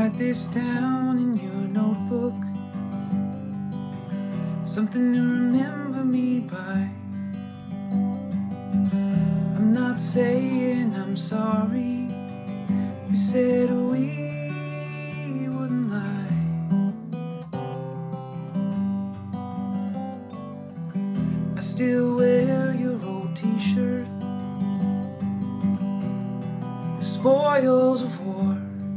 Write this down in your notebook, something to remember me by. I'm not saying I'm sorry. We said we wouldn't lie. I still wear your old t-shirt, the spoils of war.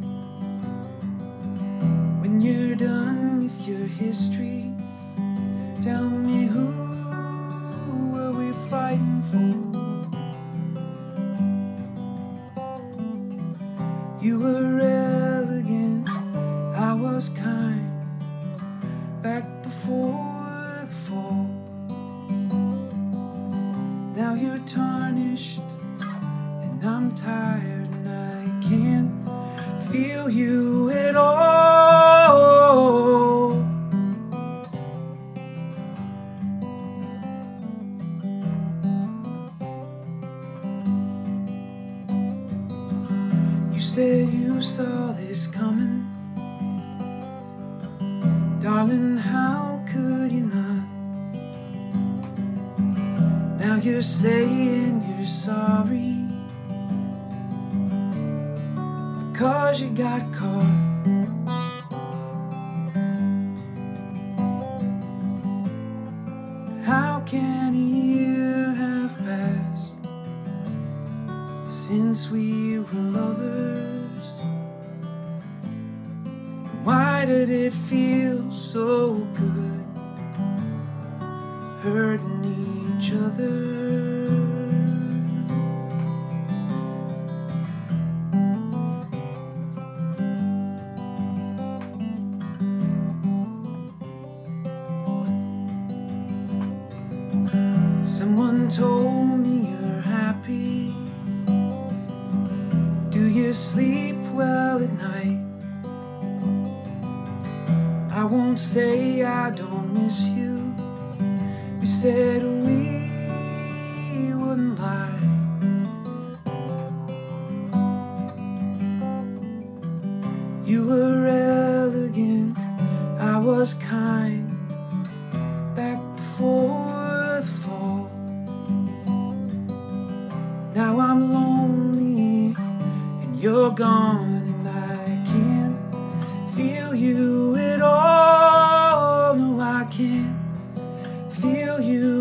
When you're done with your histories, tell me who were we fighting for? You were elegant, I was kind, back before the fall. Now you're tarnished, and I'm tired, and I can't feel you at all. You said you saw this coming, darling, how could you not? Now you're saying you're sorry because you got caught. How can a year have passed since we were lovers? Why did it feel so good hurting each other? Someone told me you're happy. Do you sleep well at night? I won't say I don't miss you. We said we wouldn't lie. You were elegant, I was kind, back before the fall. Now I'm lonely and you're gone, and I can't feel you at all. No, I can't feel you